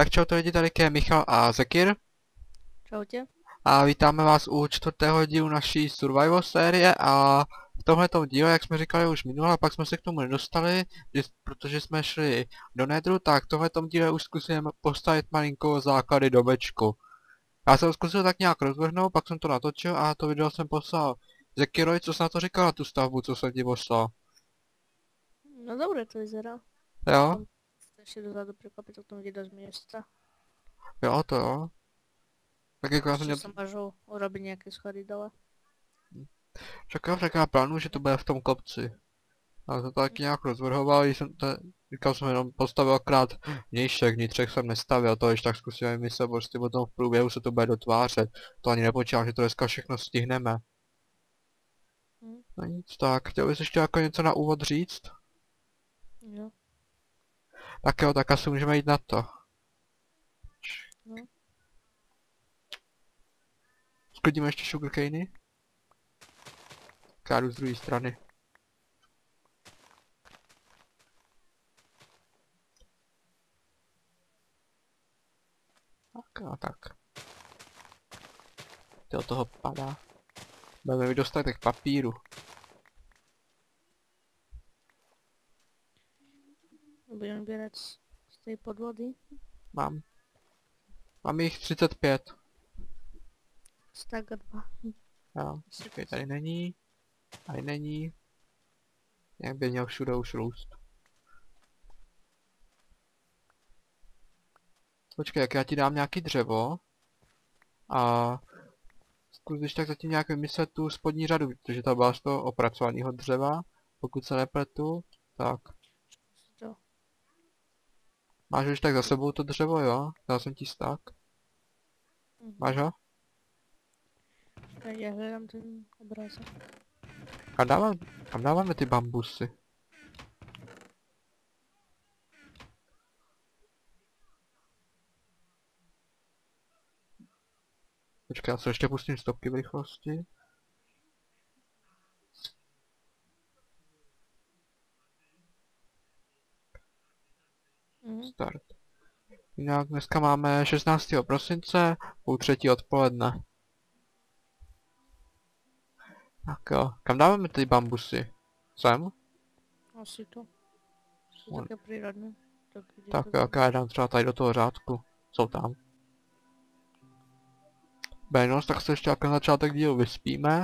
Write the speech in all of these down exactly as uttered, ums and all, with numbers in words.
Tak čau to lidi, tady je Michal a Zekir. Čau tě. A vítáme vás u čtvrtého dílu naší survival série a v tomhletom díle, jak jsme říkali už minule, a pak jsme se k tomu nedostali, že, protože jsme šli do Nedru, tak v tomhletom díle už zkusíme postavit malinko základy domečku. Já jsem zkusil tak nějak rozvrhnout, pak jsem to natočil a to video jsem poslal Zekirovi, co jsi na to říkal na tu stavbu, co jsem ti poslal. No dobré to vyzerá. Jo? Ještě dozadu překvapit, jak to vidět z města. Jo, to jo. Tak jako já jsem Ještě měl... jsem bažil urobit nějaké schody dole. Čekal, však já plánuju, že to bude v tom kopci. Ale to taky nějak rozvrhoval, když jsem to, říkal jsem jenom postavil akrát vnějšek, vnitřek jsem nestavil, to ještě tak zkusíme myslet, prostě potom v průběhu se to bude dotvářet. To ani nepočítám, že to dneska všechno stihneme. Hmm. No nic, tak, chtěl bys ještě jako něco na úvod říct? Jo. Tak jo, tak asi můžeme jít na to. No. Sklidíme ještě sugarcany. Kádu z druhé strany. Tak a tak. To od toho padá. Budeme mít dostatek papíru. Budeme běrat z z té podvody. Mám. Mám jich třicet pět. Staga dva. Jo, počkej, tady není. Tady není. Jak by měl všude už růst. Počkej, jak já ti dám nějaký dřevo. A zkus když tak zatím nějak vymyslet tu spodní řadu, protože ta byla z toho opracovaného dřeva. Pokud se nepletu, tak. To. Máš už tak za sebou to dřevo, jo? Dal jsem ti sták. Mhm. Máš ho? Tak já hledám ten obrázek. Kam dáváme, kam dáváme ty bambusy? Počkej, já se ještě pustím stopky v rychlosti. Mhm. Start. Jinak dneska máme šestnáctého prosince, půl třetí odpoledne. Tak jo, kam dáváme ty bambusy? Sem? Asi to. Jsou On- také přírodné. Tak, kde Tak to jo, já dám třeba tady do toho řádku. Jsou tam. Benos, tak se ještě jako na začátek dílu vyspíme.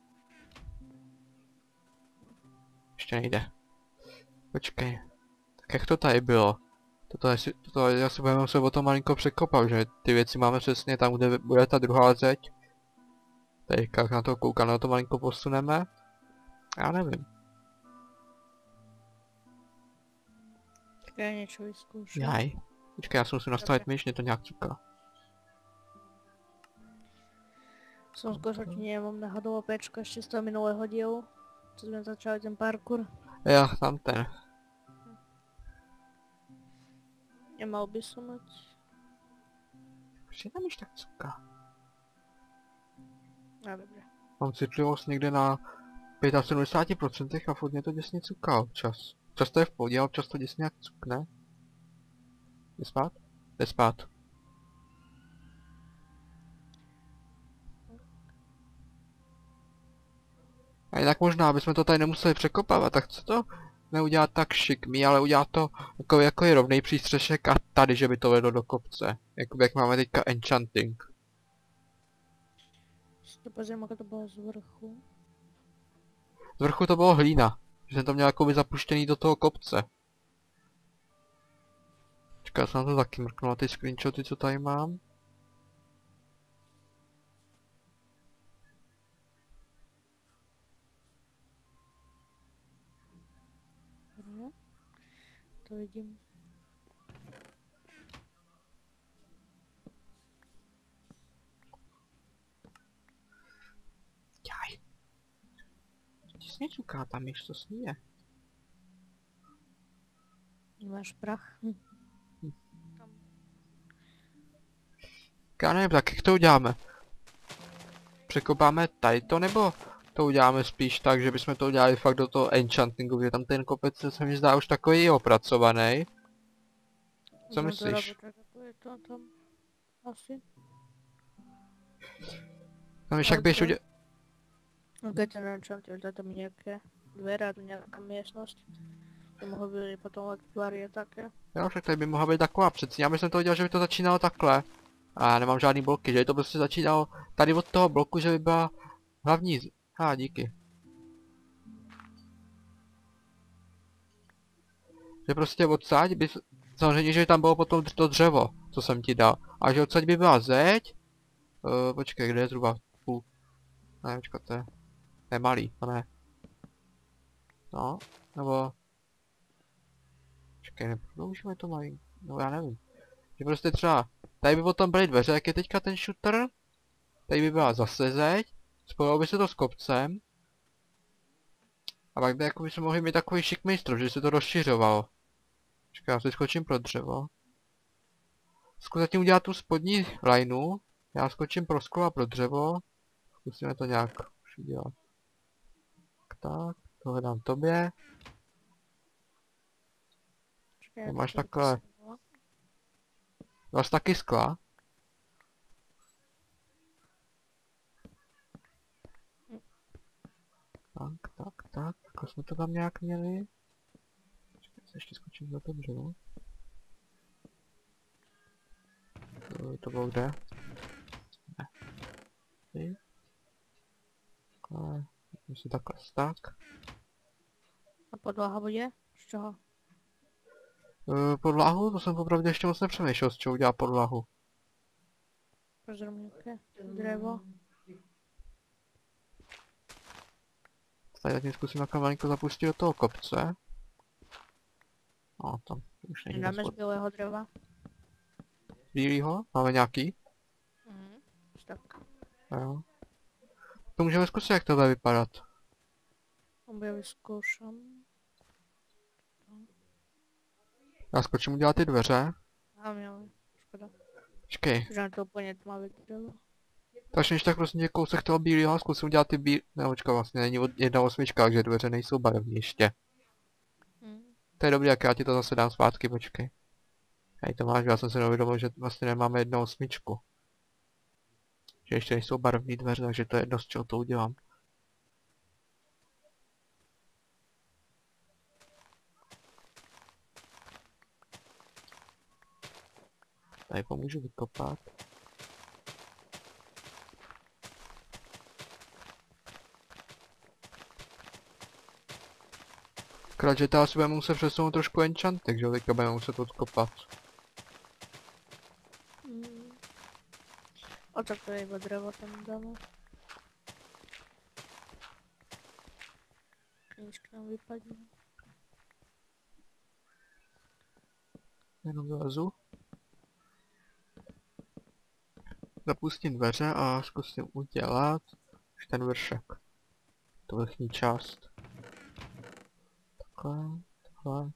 Ještě nejde. Počkej. Tak jak to tady bylo? Toto je, si- toto je, asi budeme se o to malinko překopat, že ty věci máme přesně tam, kde bude ta druhá zeď. Tady jak na to koukám, na to malinko posuneme. Já nevím. Tak já něco vyzkouším. Jaj. Počkej, já si musím nastavit myš, mě to nějak cuká. Som skôr nemám náhodou opečko ešte z toho minulého dielu. Co sme začali ten parkour. Jo, tam ten. Nemal by som mať. Proč je tam již tak cuká? No dobré. Mám citlivost někde na sedmdesát pět procent a furt mě to děsně cuká občas. Občas to je v pohodě, ale občas to děsně nějak cukne. Jde spát? Jde spát. A jinak možná, abychom to tady nemuseli překopávat, tak co to neudělat tak šikmý, ale udělat to jako, jako je rovnej přístřešek a tady, že by to vedlo do kopce. Jakoby jak máme teďka enchanting. Si to pozriem, ako to bolo z vrchu. Z vrchu to bylo hlína, že jsem to měl jakoby zapuštěný do toho kopce. Čekaj, já jsem na to taky mrknul, na ty screenshoty, co tady mám. No. To vidím. Jaj. Těsně cuká tam, již to sníje. Máš prach? Hm. Tam. Já nevím, tak jak to uděláme? Překopáme tady to, nebo to uděláme spíš tak, že bychom to udělali fakt do toho enchantingu, že tam ten kopec se mi zdá už takový opracovaný. Co Môžem to myslíš? robiť tak, ako je to tam? Asi. No víš, jak běž udělat... Keď to neviem, čo tam tam nejaké dvere, tu nejaká miestnosť. To mohlo byť potom akvárie také. Jo, však tady by mohla být taková přeci. Já bych to udělal, že by to začínalo takhle. A já nemám žádný bloky, že by to prostě začínalo tady od toho bloku, že by byla hlavní z... A, díky. Že prostě odsaď by... Samozřejmě, že by tam bylo potom to dřevo, co jsem ti dal. A že odsaď by byla zeď. Uh, počkej, kde je zhruba půl... Ne, počkat, to je... To je malý, to ne. No, nebo... Počkej, neprodloužíme to malý. No já nevím. Že prostě třeba... Tady by potom byly dveře, jak je teďka ten shooter. Tady by byla zase zeď. Spojilo by se to s kopcem. A pak by jako by se mohli mít takový šikmý strop, že se to rozšiřovalo. Počkej, já si skočím pro dřevo. Zkus zatím udělat tu spodní lineu. Já skočím pro sklo a pro dřevo. Zkusíme to nějak už udělat. Tak, tak, tohle dám tobě. Čakaj, Máš to takhle. vypisalo. Máš taky skla. Tak, tak, tak. Jako jsme to tam nějak měli. Počkej, se ještě skočím za to dřevo. To, to bylo kde? Ne. Tady. Takhle. Myslím takhle tak. A podlaha bude? Z čoho? Uh, podlahu? To jsem popravdě ještě moc nepřemýšlel, z čeho udělá podlahu. Pozriem nejaké drevo. Tady zatím zkusím takhle malinko zapustit do toho kopce. No, tam už není Dáme z spod... bílého dreva. Bílýho? Máme nějaký? Mhm. Tak. Jo. To můžeme zkusit, jak to bude vypadat. Obe vyskúšam. Já skočím udělat ty dveře. Mám jo. Škoda. Počkej. Že na to úplně tmavé drevo. Takže než tak prostě kousek toho bílého, zkusím udělat ty bíl... Ne, počka, vlastně není od- jedna osmička, takže dveře nejsou barevné ještě. Mhm. To je dobrý, jak já ti to zase dám zpátky, počkej. Hej, to máš, já jsem se neuvědomil, že vlastně nemáme jednu osmičku. Že ještě nejsou barevné dveře, takže to je jedno, z čeho to udělám. Tady pomůžu vykopat. Akorát, že ta si budeme muset přesunout trošku enchantek, že jo, teďka budeme muset odkopat. Mm. A tak to je iba drevo tam dáme. Knižka nám vypadne. Jenom vylezu. Zapustím dveře a zkusím udělat už ten vršek. Tu vrchní část. Takhle, takhle.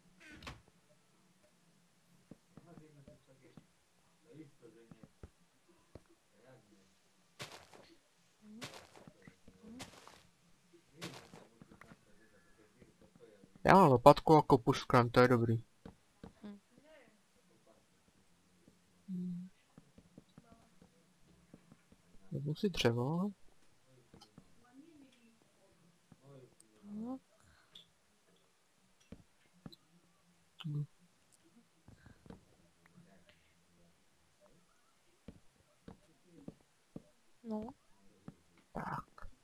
Já mám lopatku a kopu skran, to je dobrý. Hm. Hmm. Vezmu si dřevo. No. Hm. No. Tak.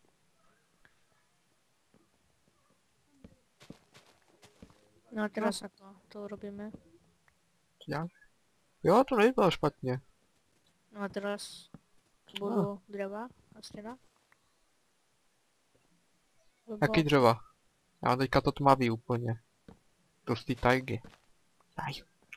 No a teraz ako to robíme? Já? Jo, to nebylo špatně. No a teraz budú dreva a stena? Lebo... Jaký dřeva? Já mám teďka to tmavý úplně. To z té tajgy. Aj.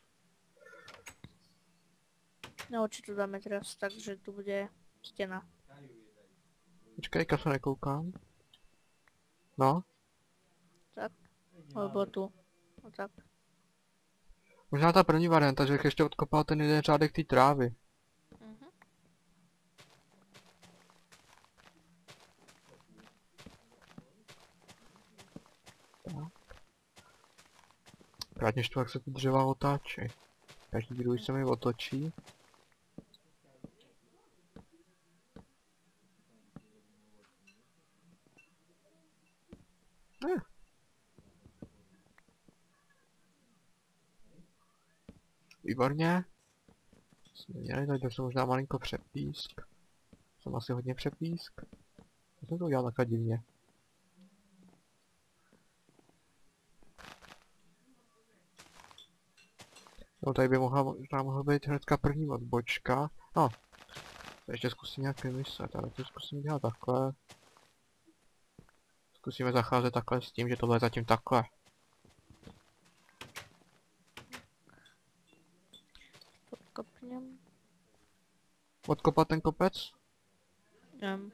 No určite dáme teraz tak, že tu bude stena. Počkej, ka se nekoukám. No, Tak? Alebo tu. No tak. možná ta první varianta, že bych ještě odkopal ten jeden řádek té trávy. Mhm. Krátně štvu, jak se ty dřeva otáčí. Každý druhý se mi otočí. Ne. Výborně. Jsme měli, tady jsem možná malinko přepísk. Jsem asi hodně přepísk. Já jsem to udělal takhle divně. No tady by mohla, možná mohla být hnedka první odbočka. No. To ještě zkusím nějak vymyslet, ale to zkusím dělat takhle. Zkusíme zacházet takhle s tím, že tohle je zatím takhle. Podkopněm. Odkopat ten kopec? Um,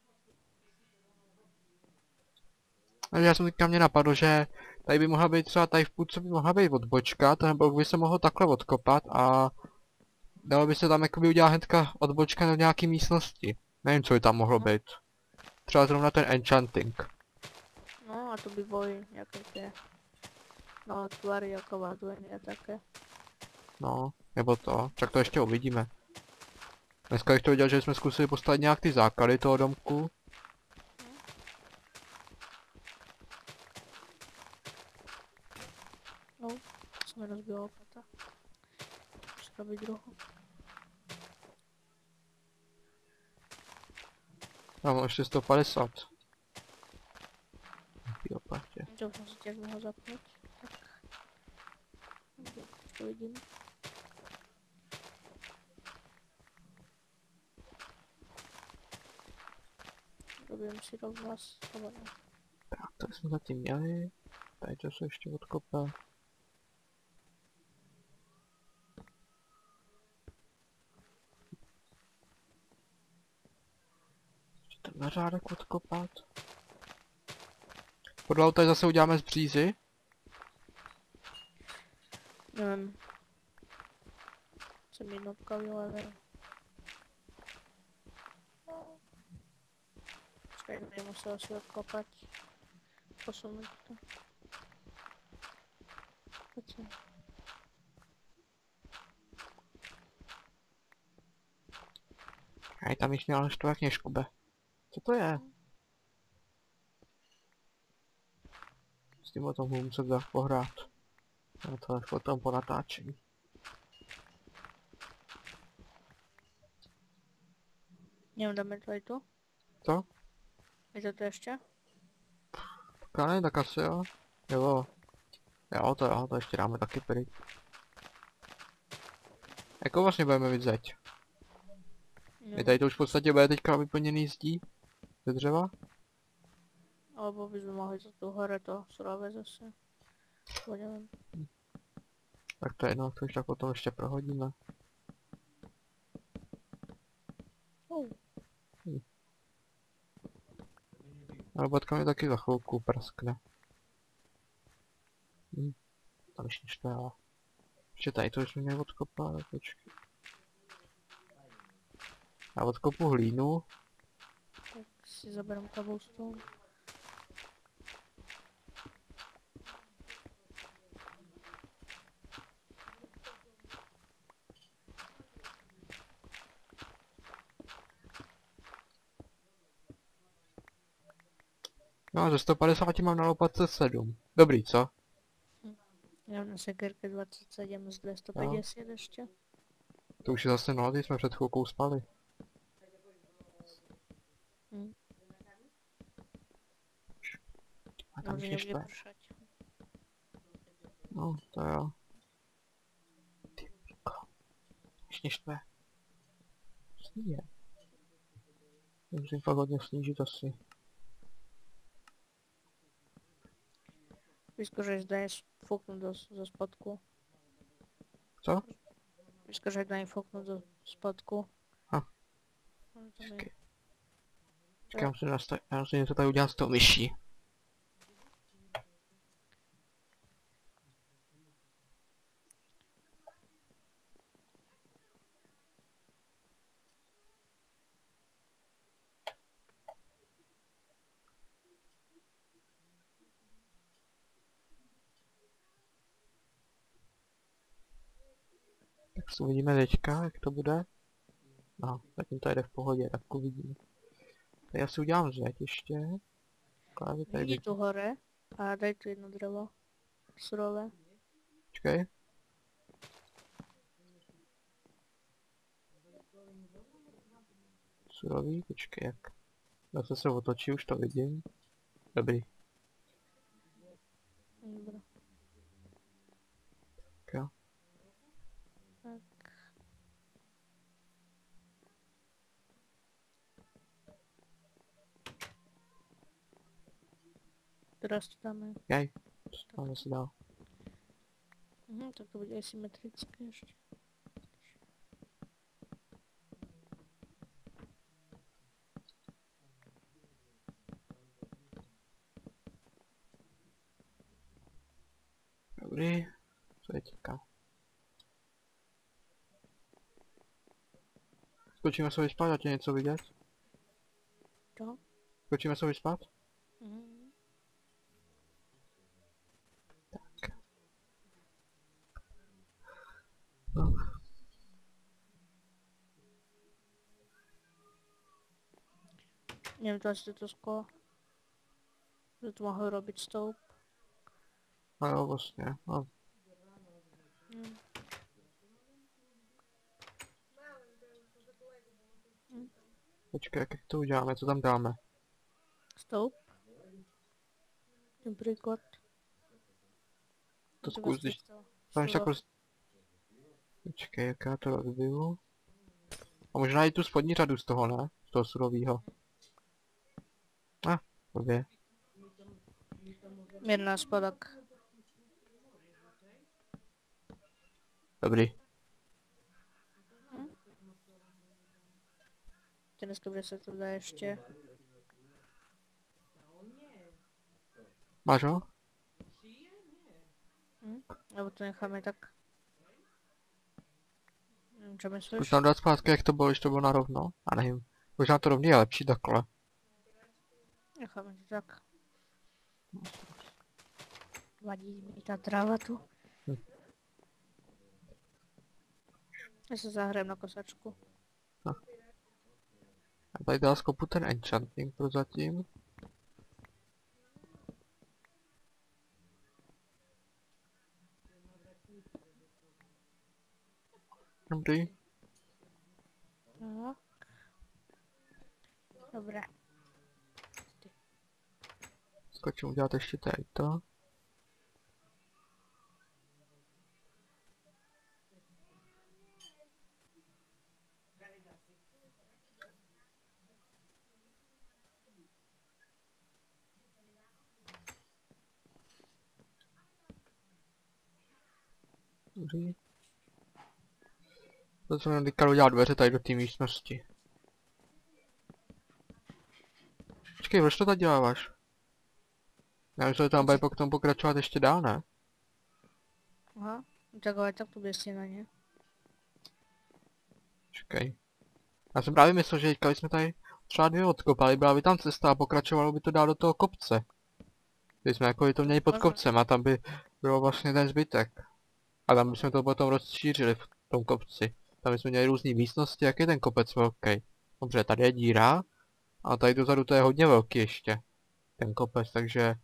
A já jsem teďka mě napadlo, že tady by mohla být třeba tady v půlce by mohla být odbočka, ten blok by se mohl takhle odkopat a dalo by se tam jakoby udělat hnedka odbočka do nějaký místnosti. Nevím, co by tam mohlo být. Třeba zrovna ten enchanting. no a to by boli nejaké tie no tvary ako vadlenie a také. No, nebo to, však to ještě uvidíme. Dneska bych to viděl, že jsme zkusili postavit nějak ty základy toho domku. No, som mi rozbila lopata. Musím robiť druhú. Já mám ještě sto padesát. Ty opatě. To som si tiež mohol zapnúť. Tak. To vidím. Robím si rovno schované. Tak, to jsme zatím měli. Tady to se ještě odkope. Ještě tenhle řádek odkopat. Podlahu tady zase uděláme z břízy. Neviem. Som jednotka vylevel. Počkaj, budem musel si odkopať. Posunúť to. Poď sem. Hej, tam již měla naštovat kněžkube. Co to je? S tím o tom budu muset pohrát. No to je potom po natáčení. Neviem, dáme to aj tu? Co? Je to tu ešte? Tak ne, tak asi jo. Jo. Jo, to jo, to ještě dáme taky pryč. Jako vlastně budeme mít zeď? No. Je tady to už v podstatě bude teďka vyplněný zdí? Ze dřeva? Alebo by sme mohli za tu hore to surové zase. Bo neviem. Tak to je jedno, to už tak potom ještě prohodíme. Oh. Ale bodka mi taky za chvilku praskne. Hm. Tam ještě štvéla. Ještě tady to už mě odkopá, počkej. Já odkopu hlínu. Tak si zaberám cobblestone. No ze sto padesát mám na lopatce sedm. Dobrý, co? Ja mám na sekerke dvadsaťsedem z dvestopäťdesiat ešte. To už je zase nula, jsme před chvilkou spali. Hm. A tam Môže ještě nebude štve. pršať. No, to jo. Ty piko. Ještě štve. Sníje. Musím fakt hodně snížit asi. Vyskúšaj, daj fúknuť do, zo spodku. Co? Vyskúšaj, daj fúknuť do spodku. Ha. No, to Počkej. je- Počkej, já musím nastavit, já musím něco tady udělat s tou myší. Tak uvidíme teďka, jak to bude. No, zatím to jde v pohodě, tak uvidíme. Tak já si udělám zeď ještě. Klávě tady Jdi bych... tu hore a daj tu jedno drevo. Surové. Počkej. Surový, počkej, jak... Zase se otočí, už to vidím. Dobrý. Dobré. Tak jo. Tak. Teraz to dáme. Jej, tam zase dál. Mhm, tak to bude asymetrické ještě. Dobrý. Co je teďka? Skočíme se vyspat, ať je něco vidět. To? Skočíme se vyspat? Mhm. Tak. No. Neviem to asi toto sklo. Že tu mohli robiť stoup. No jo, vlastně. No. Mm. Mm. Počkej, jak to uděláme, co tam dáme? Stoup. Napríklad. To Ty zkus, vlastne když... chcel. Tam však Surov. prostě... Počkej, jak já to rozbiju. A možná i tu spodní řadu z toho, ne? Z toho surovýho. Ah, blbě. Jedna spodok. Dobrý. Teraz dobre sa to dá ešte. Máš ho? Hm? Alebo to necháme tak. Neviem, čo Zkus myslíš? tam dát zpátky, jak to bylo, když to bylo narovno. A nevím. Možná to rovný je lepší takhle. Necháme to tak. Vadí mi tá tráva tu. Hm. Ja sa zahrajem na kosačku. A tady dal skopu ten enchanting prozatím. Dobrý. Tak. Dobre. Skočím udělat ještě tady to. Dobrý. To jsem teďka udělat dveře tady do té místnosti. Počkej, proč to tady děláváš? Já myslím, že tam bude potom pokračovat ještě dál, ne? Aha. Tak ale tak tu bude stěna, ne? Počkej. Já jsem právě myslel, že teďka jsme tady třeba dvě odkopali, byla by tam cesta a pokračovalo by to dál do toho kopce. Když jsme jako by to měli pod kopcem a tam by bylo vlastně ten zbytek. A tam bychom to potom rozšířili v tom kopci. Tam bychom měli různé místnosti, jak je ten kopec velký. Dobře, tady je díra. A tady dozadu to je hodně velký ještě. Ten kopec, takže...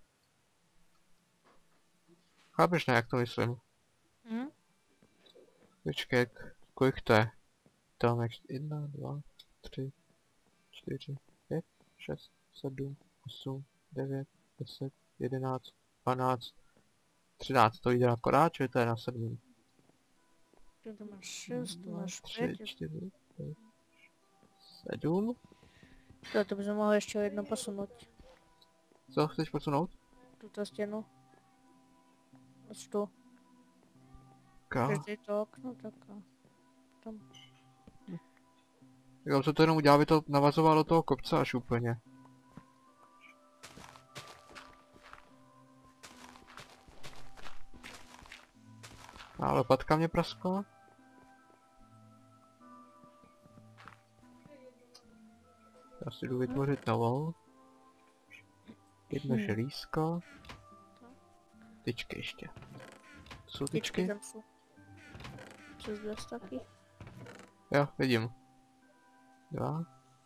Chápeš, ne, jak to myslím? Hm? Počkej, kolik to je? Tam je jedna, dva, tři, čtyři, pět, šest, sedm, osm, devět, deset, jedenáct, dvanáct, třináct, to jde akorát, čili to je na sedm. Tu tu máš šest, tu máš tři, pět. čtyři, pět, sedm. To, to by sme mohli ešte o jedno posunúť. Co chceš posunout? Túto stenu. Až tu. Ka. Každé to okno, tak a tam. Jo, co to jenom udělá, aby to navazovalo do toho kopce až úplně. A lopatka mě praskla. Já si jdu vytvořit novou. Jedno Hmm. želízko. Tyčky ještě. To jsou Tyčky tyčky? tam sú. Přes dvě staky. Jo, vidím. Dva.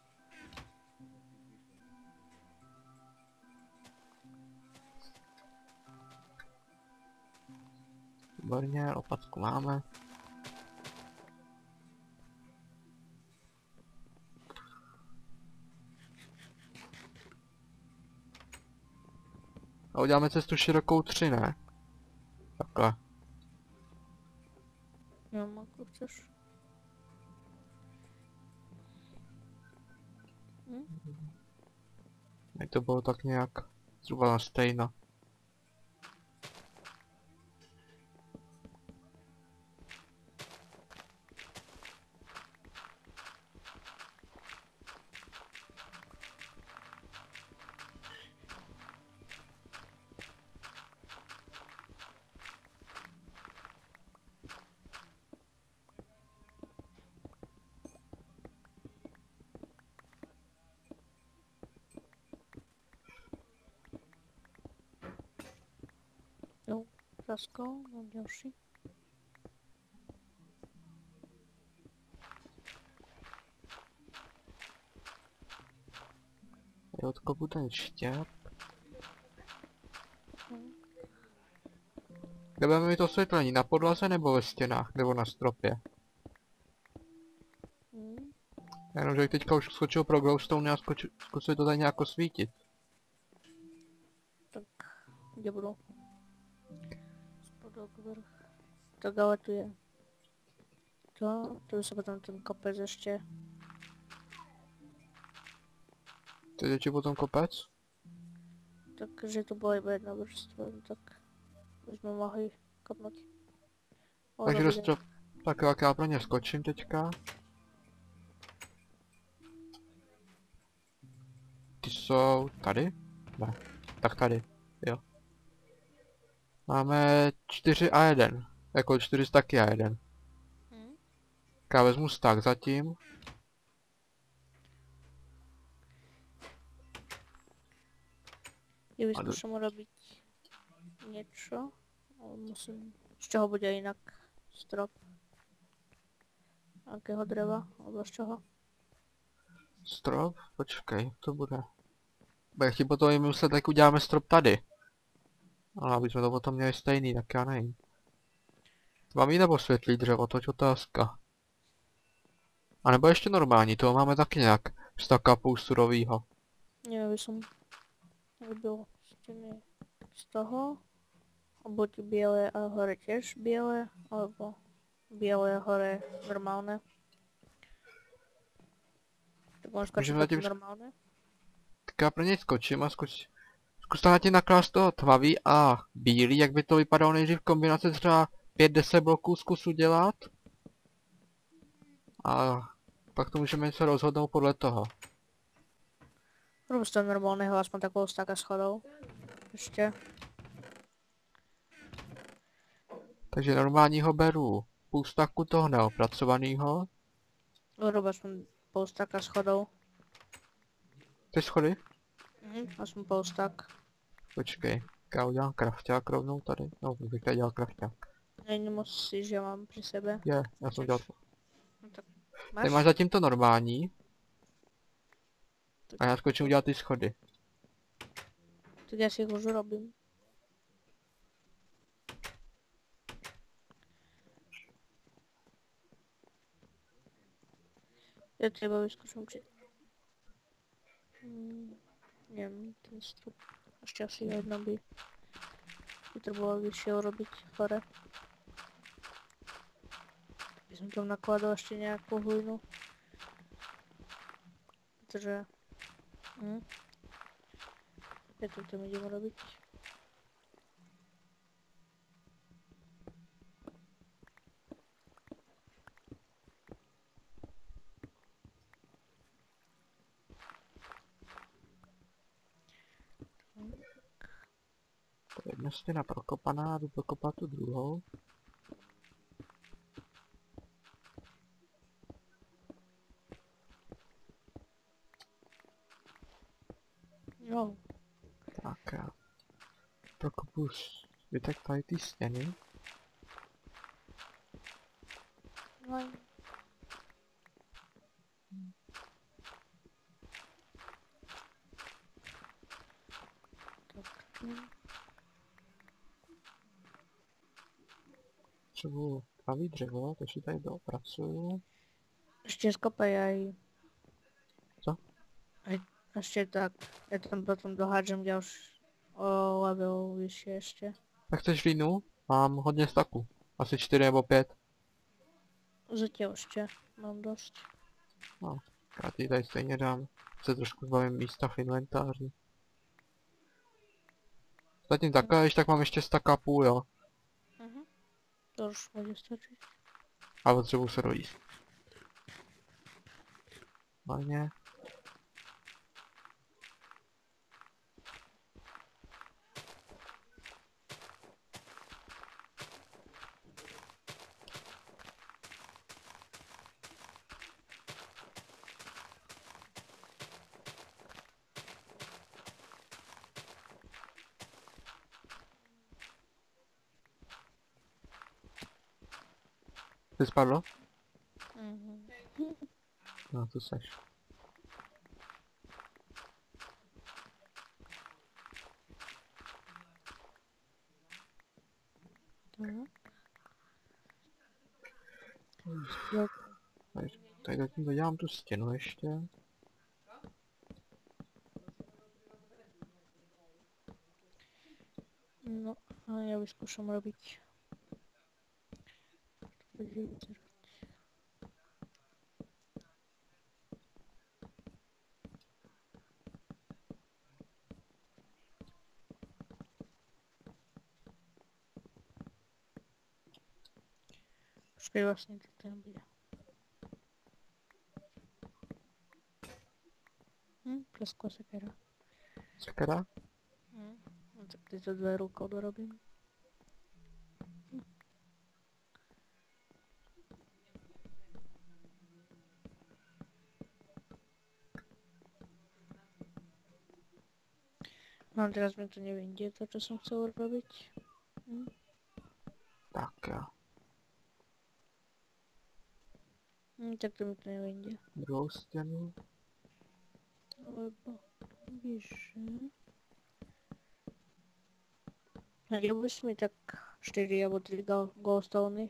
Výborně, lopatku máme. A uděláme cestu širokou tři, ne? Takhle. Jo, jako chceš. Hm? Ať to bylo tak nějak zhruba na stejno. Jo, praskal, no další. Je odkopu ten štěp. Hm. Kde budeme mít osvětlení? Na podlaze nebo ve stěnách? Nebo na stropě? Hm. Jenomže teďka už skočil pro glowstone a skočil, zkusil to tady nějak osvítit. Tak, kde budu? Spodok vrch. Tak ale tu je. To, tu se potom ten kopec ještě. Teď je ti potom kopec? Takže to byla iba jedna vrstva, tak bychom mohli kopnout. O, Takže do dobrý den. strop... Tak jo, jak já pro ně skočím teďka. Ty jsou tady? Ne. Tak tady, jo. Máme čtyři a jeden. Jako čtyři staky a jeden. Hm? Tak já vezmu stak zatím. Ja A do- vyskúšam urobiť niečo, ale musím, z čoho bude inak strop. Akého dreva, alebo z čoho? Strop? Počkej, jak to bude? Bude chtít potom jim muset, tak uděláme strop tady. Ale aby jsme to potom měli stejný, tak já nevím. Tmavý nebo světlý dřevo, to je otázka. A nebo ještě normální, toho máme taky nějak staka půl surovýho. Nie, by som robil steny z toho, a buď biele a hore tiež biele, alebo biele a hore normálne. Tak môžeš skočiť Můžeme do zatím- normálne? Tak já pro něj skočím a skoč... Zkus tam tím naklást toho tmavý a bílý, jak by to vypadalo nejdřív kombinace třeba pět deset bloků zkus udělat. A pak to můžeme se rozhodnout podle toho. Rob z toho normálneho, aspoň takovou staka schodov. Ešte. Takže normálního beru půl staku toho neopracovaného. Rob aspoň pol staka schodov. Ty schody? Mhm, aspoň pol stak. Počkej, já udělám krafťák rovnou tady. No, bych tady dělal krafťák. Ne, nemusíš, že mám pri sebe. Je, já jsem dělal. No tak Ty máš zatím to normální. A já skočím udělat ty schody. Tak ja si ich už urobím. Ja treba vyskúšam, či... Mm, neviem, ten strop. Ešte asi jedno by... by trebalo vyššie urobiť hore. By som tam nakladal ešte nejakú hlinu. Pretože... Hm. Ja to tam idem robiť. To je jedna stěna prokopaná, jdu prokopat tu druhou. Jo, Tak já prokopu zbytek tady ty stěny. Fajn. Tak. Potřebuju pravý dřevo, takže tady dopracuju. Ještě skopaj aj... Co? Aj ještě tak. Ja tam potom dohádžem ďalší o level vyššie ještě. Tak chceš vínu? Mám hodně staku. Asi čtyři nebo pět. Zatiaľ ještě mám dost. No, já ti tady stejně dám. Se trošku zbavím místa v inventáři. Zatím takhle, když tak mám ještě staka půl, jo. Mhm. To už bude stačit. A potřebuji se dojíst. Fajně. Ty spadlo? Mhm. No, tu seš. Tak. Jo. Tady, tady zatím dodělám tu stěnu ještě. No, a ja vyskúšam robiť. To bude vyzerať. Počkej, vlastne to tam bude. Hm, preskla sekera. Sekera? Hm, no tak tyto dve rukou dorobím. Hm. No teraz mi to nevyjde, to čo som chcel robiť. Hm. Tak jo. Hm, tak to mi to nevyjde. Druhou stěnu. Lebo vyše. Nedel bys mi tak čtyři alebo tři glowstony?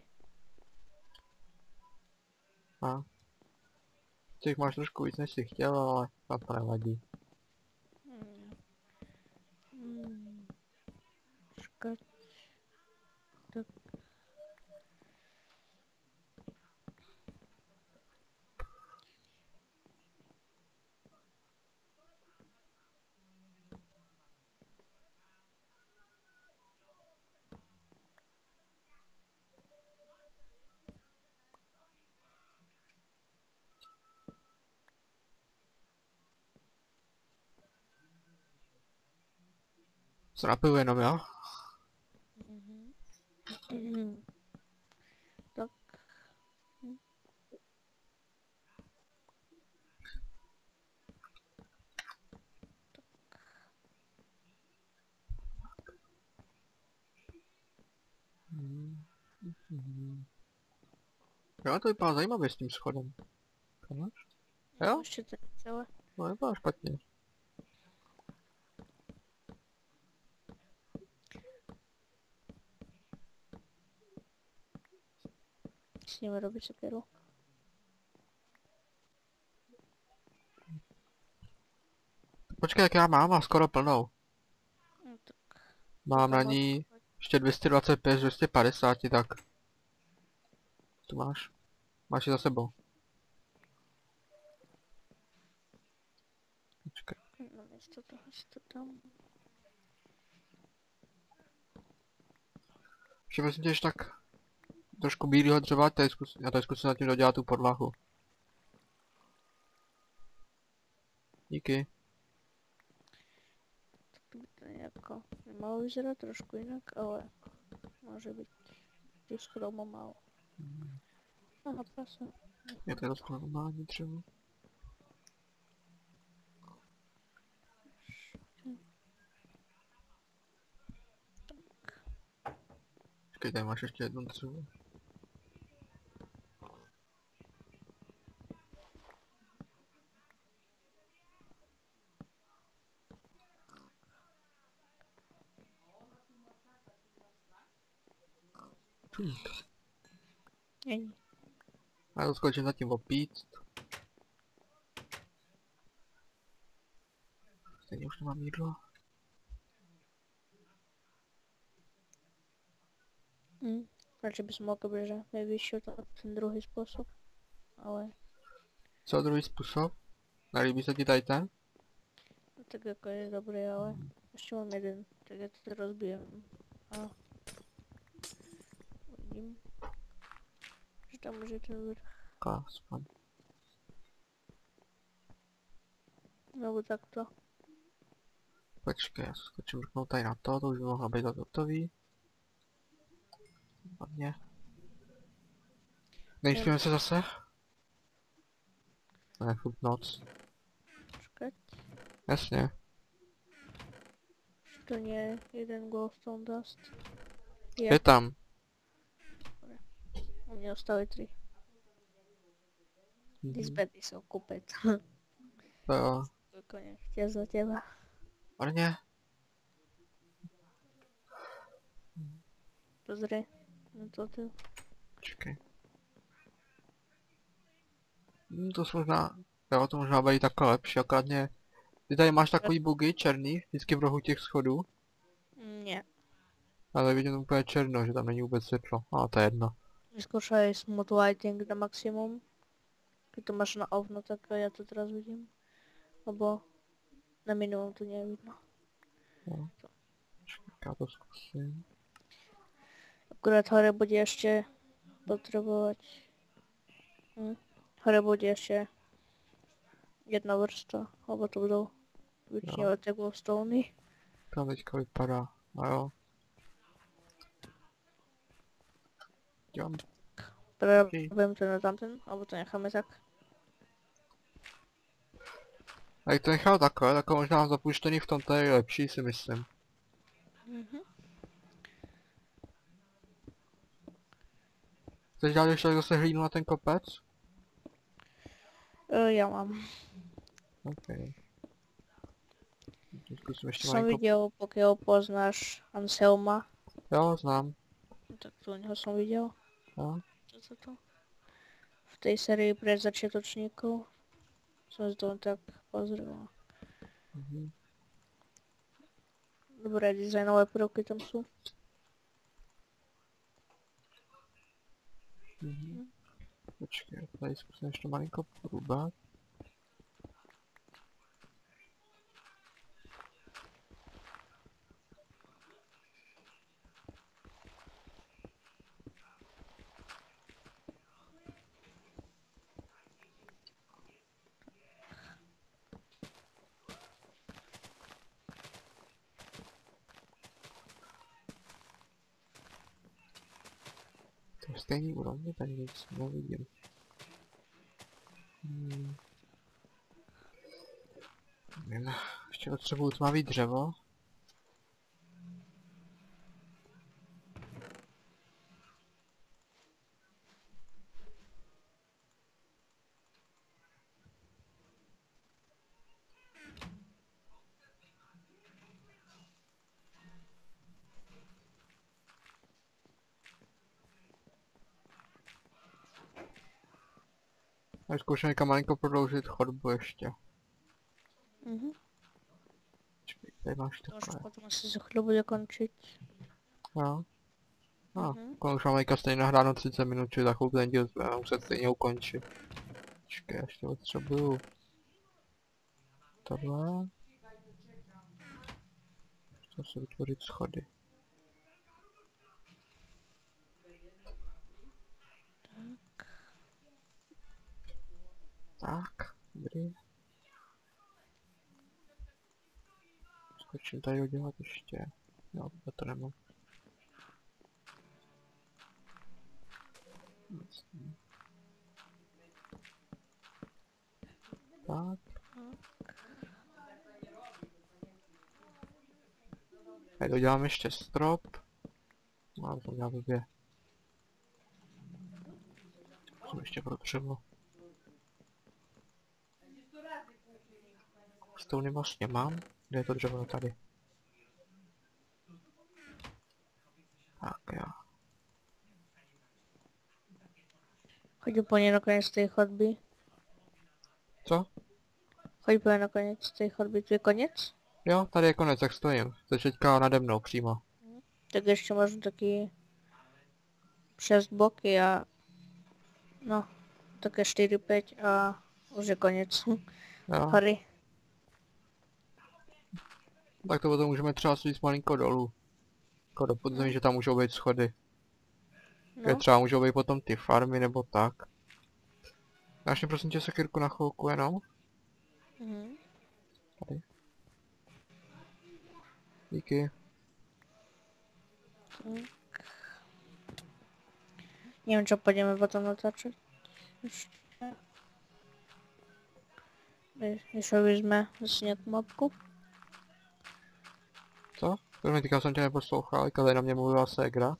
A. Těch máš trošku víc než jsi chtěl, ale tam to nevadí. Hmm. Hmm. Počkat. Tak. Se napiju jenom, jo? Mhm. Mhm. Tak. Hm. Mhm. Mhm. Jo, to vypadá zajímavě s tím schodem. Kamáš? Jo? No, ještě to je celé. No, nebylo špatně. S nimi robiť sekeru. Počkej, jak já mám, mám skoro plnou. No tak. Mám na Potom ní ještě dvě stě dvacet pět, dvě stě padesát, tak. Tu máš. Máš ji za sebou. Počkej. No místo toho si to tam. Ještě prosím tě, tak trošku bílého dřeva, tady zkus, já tady zkusím zatím dodělat tu podlahu. Díky. Tak to by to nejako nemalo vyzerať trošku inak, ale môže byť tých schodov mám málo. Aha, prasa. Je to docela normální dřevo. Počkej, tady máš ještě jedno dřevo. čumík. Není. Já to skočím zatím opít. Stejně už nemám jídlo. Hm. Radši bys mohl, že nevyšel ten druhý způsob. Ale Co druhý způsob? Nelíbí se ti tady ten? no, tak jako je dobrý, ale ještě mám jeden, tak já to rozbijem. A uvidím, že tam může ten vrch. Aspoň. Nebo takto. Počkej, já se skočím mrknout tady na to, to už by mohlo být hotový. Hodně. Nejspíme se zase? Ne, furt noc. Počkat. Jasně. To nie je jeden glowstone dust. Je, Je. je tam. U mě ostali tři. Ty Mhm. zbedy jsou kupec. To jo. Koně chtěl za těba. Orně. Pozri. No to ty. Čekej. Hm, to jsou možná, jo, to možná být takhle lepší, akorát mě... Ty tady máš takový bugy černý, vždycky v rohu těch schodů, Ne. ale vidím úplně černo, že tam není vůbec světlo. A to je jedno. Vyzkoušej smooth lighting na maximum. Když to máš na off, no tak já to teraz vidím. Nebo na minimum to nie je vidno. No. Čekaj, já to zkusím. Akurát hore bude ještě potřebovat. Hm. Hore bude ještě jedna vrstva, alebo to budou vyčňovat ty glowstony. Tam teďka vypadá, a jo. Dělám. Pravím to na tamten, alebo to necháme tak. A jak to nechal takhle, tak ho možná zapuštěný v tomto je lepší, si myslím. Mhm. Chceš dát ještě zase hlínu na ten kopec? E, já mám. OK. Zkusím ještě Jsem malinko. viděl, pokud poznáš Anselma, Jo, znám. tak to něho jsem viděl. Jo. Co to to? V té sérii pre začiatočníkov jsem si to tak pozrel. Mhm. Dobré designové prvky tam jsou. Mhm. Počkej, tady zkusím ještě malinko porůbat. To je stejný úrovně, tady nic nevidím. Hmm. Nevím, ještě potřebuju tmavý dřevo. A zkouším někam malinko prodloužit chodbu ještě. Mhm. Počkej, tady máš To už takové. potom asi za chvíli bude končit. Jo. A, Mhm. no, už mám teďka stejně nahráno třicet minut, čili za chvilku ten díl budeme muset stejně ukončit. Počkej, ještě potřebuju tohle. Chtěl se vytvořit schody. Tak, dobrý. Skočím tady udělat ještě. Jo, to nemám. Tak. Tady dodělám ještě strop. Mám to dělat blbě. Jsem ještě pro dřevo. Stouny vlastně mám. Kde je to dřevo? Tady. Tak jo. Chodí úplně na konec té chodby. Co? Chodí úplně na konec té chodby. Tu je konec? Jo, tady je konec, jak stojím. Jsi teďka nade mnou přímo. Tak ještě možno taky přes boky a no, také čtyři pět a už je konec Jo. hory. Tak to potom můžeme třeba jít malinko dolů. Jako do podzemí, že tam můžou být schody. Kde No, třeba můžou být potom ty farmy nebo tak. Dáš mi prosím tě sekyrku na chvilku jenom? mhm. Tady. Díky. Nevím, co půjdeme potom natáčet. Ještě. Když vezme zase nějakou mapku. Co? První týka jsem tě neposlouchal, ale na mě mluvila ségra.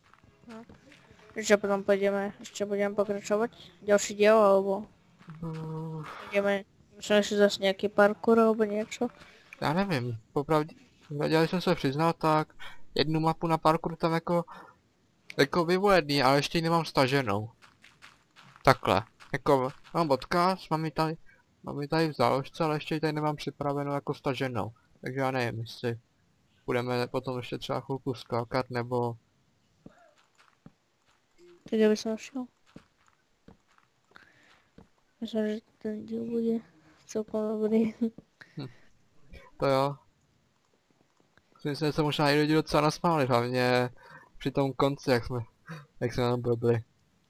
Že potom půjdeme, ještě budeme pokračovat. Další díl, alebo Uh, budeme, myslím si zase nějaký parkour, alebo něco. já nevím, popravdě, když jsem se přiznal, tak jednu mapu na parkour tam jako, jako vyvolený, ale ještě ji nemám staženou. Takhle, jako mám odkaz, mám ji tady, mám ji tady v záložce, ale ještě ji tady nemám připravenou jako staženou. Takže já nevím, jestli budeme potom ještě třeba chvilku skákat, nebo... Tak já bych našel. Myslím, že ten díl bude celkom dobrý. To jo. Myslím, že se možná i lidi docela nasmáli, hlavně při tom konci, jak jsme, jak jsme tam byli.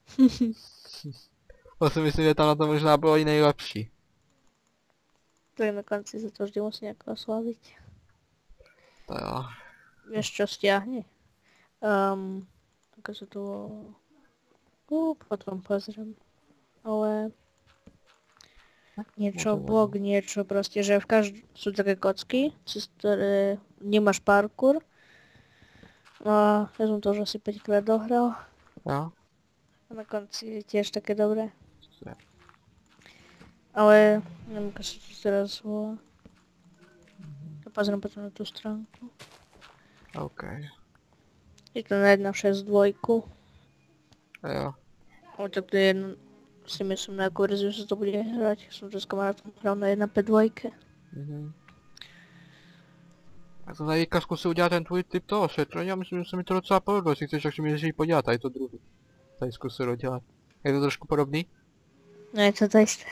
To si myslím, že tam na to možná bylo i nejlepší. Tak na konci se to vždy musí nějak oslavit. To jo. Víš, čo stiahni. Um, ako sa to... Uh, potom pozriem. Ale... Niečo, blok, niečo proste, že v každom sú také kocky, cez ktoré nemáš parkour. No a ja som to už asi päť krát dohral. Jo. A na konci je tiež také dobré. Super. Ale neviem, ako sa to teraz volá. Ja pozriem potom na tú stránku. OK. Je to na jedna šesť dva. Jo. Ale tak to je jedno, si myslím, na jakou verziu se to bude hrať. Jsem to s kamarádem hrál na jedna pět dva. Mhm. Já jsem tady teďka zkusil udělat ten tvůj typ toho osvětlení a myslím, že se mi to docela povedlo, jestli chceš, tak si mi nejdřív podívat, tady to druhý. Tady zkusil dodělat. Je to trošku podobný? No je to to jisté.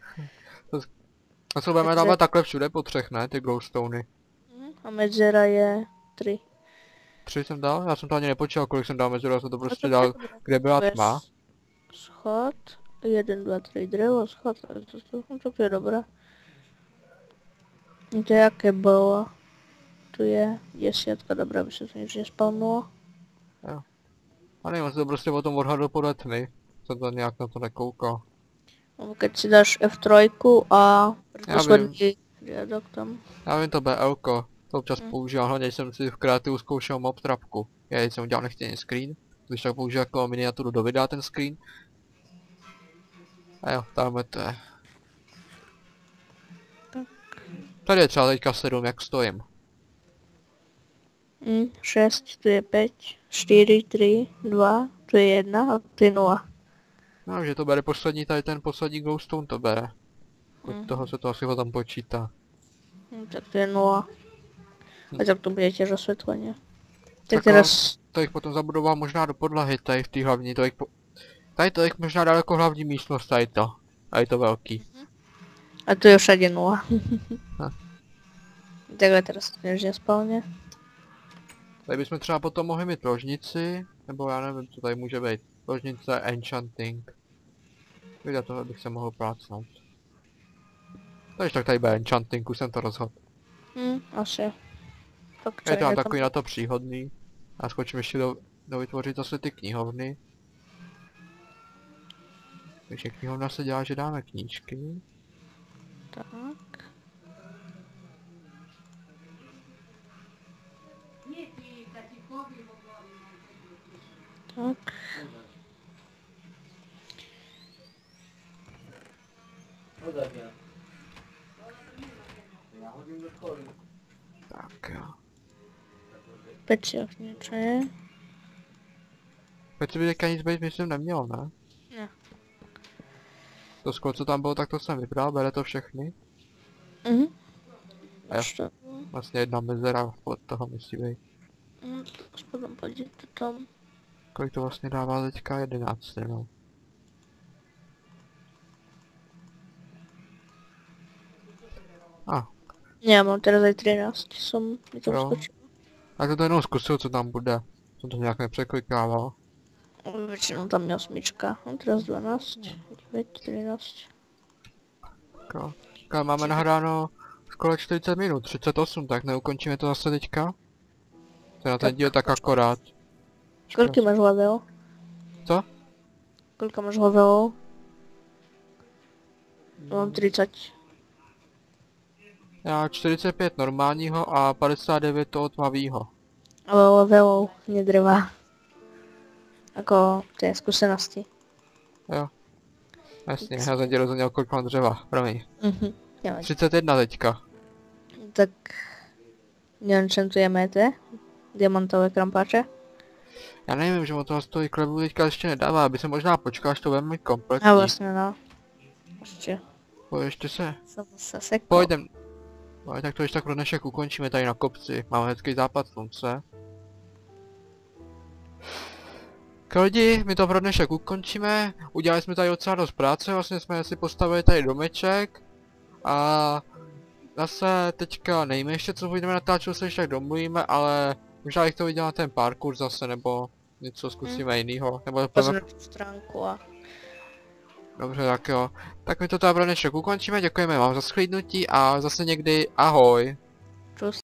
A co budeme dávat takhle všude po třech, ne? Ty glowstony. A medzera je tři. Tři jsem dal? Já jsem to ani nepočítal, kolik jsem dal mezeru, já jsem to prostě dal, kde byla tma. Schod, jeden, dva, tři drevo, schod, to, to, to, to je dobré. To je jaké bylo? Tu je desiatka, dobré, aby se to nic nespalnulo. Jo. A nevím, jsem to prostě potom odhadl podle tmy. Jsem to nějak na to nekoukal. Keď si dáš F tři a Já poslední riadok tam. Já vím to B L ko. To občas Hmm. používám, hlavně když jsem si v kreativu zkoušel mob trapku. Já jsem udělal nechtěný screen. Když tak použiju jako miniaturu do videa ten screen. A jo, tamhle to je. Tak. Tady je třeba teďka sedm, jak stojím. Mm, šest, tu je pět, čtyři, tři, dva, tu je jedna a tu je nula. No, že to bere poslední, tady ten poslední glowstone to bere. Od Mhm. toho se to asi potom počítá. Mm, tak to je nula. A tak to bude těž osvětlení. Tak Tak teraz... To jich potom zabudoval možná do podlahy, tady v té hlavní, to jich po... Tady to jich možná dal jako hlavní místnost, tady to. A je to velký. A tu je všade nula. Ha. Takhle teraz to než nespalně. Tady bychom třeba potom mohli mít ložnici, nebo já nevím, co tady může být. Ložnice, enchanting. Vidíte, tohle bych se mohl plácnout. Takže tak tady bude enchanting, už jsem to rozhodl. Hm, asi. Tak Je to mám tam- takový na to příhodný. Já skočím ještě do, do vytvořit zase ty knihovny. Takže knihovna se dělá, že dáme knížky. Tak. Tak. Tak jo. Peciach něco je. Teď by teďka nic být, myslím, nemělo, ne? Ne. To sklo, co tam bylo, tak to jsem vybral, bere to všechny. Mhm. A jo. Už to... Vlastně jedna mezera od toho musí být. Hm, potom podívejte tam. Kolik to vlastně dává teďka? jedenáct, no. A, ah, Já mám teda za třináct, jsem mi to Jo. skočil. tak to jenom zkusil, co tam bude. Jsem to nějak nepřeklikával. Většinou tam je osmička, mám teraz dvanáct, devět, třináct. Ko. Ko, máme nahráno skoro čtyřicet minut, třicet osm, tak neukončíme to zase teďka? To je na ten Tak. díl tak akorát. Kolik máš level? Co? Kolik máš levelů? Mám třicet. Já čtyřicet pět normálního a padesát devět toho tmavýho. Ale levelů nedrvá. Jako ty zkušenosti. Jo. Jasně, já jsem ti rozuměl, kolik mám dřeva, promiň. Mhm. Jo, třicet jedna teďka. tak neenchantujeme ty diamantové krampáče. Já nevím, že mu toho stojí klebu teďka ještě nedává, aby se možná počkal, až to budeme mít kompletní. A vlastně no. Ještě Po, ještě se. jsem se sekl. Pojdem. No, tak to ještě tak pro dnešek ukončíme tady na kopci. Máme hezký západ slunce. Lidi, my to pro dnešek ukončíme. Udělali jsme tady docela dost práce, vlastně jsme si postavili tady domeček. A zase teďka nevíme ještě, co budeme natáčet, se ještě tak domluvíme, ale možná bych to viděl na ten parkour zase, nebo něco zkusíme hmm. jinýho. Nebo Pozor stránku a... Dobře, tak jo. Tak my to tady pro dnešek ukončíme, děkujeme vám za shlédnutí a zase někdy ahoj. Čus.